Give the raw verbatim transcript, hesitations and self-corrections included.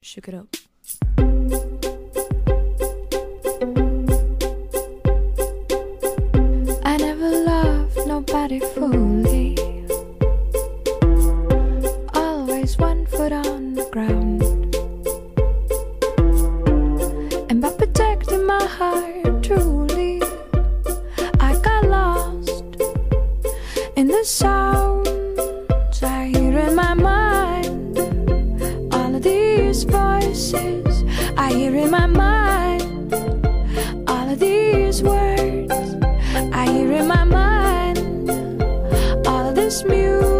Shook it up. I never loved nobody fully. Always one foot on the ground. And by protecting my heart truly, I got lost in the sounds I hear in my mind. All of these voices I hear in my mind. All of these words I hear in my mind. All of this music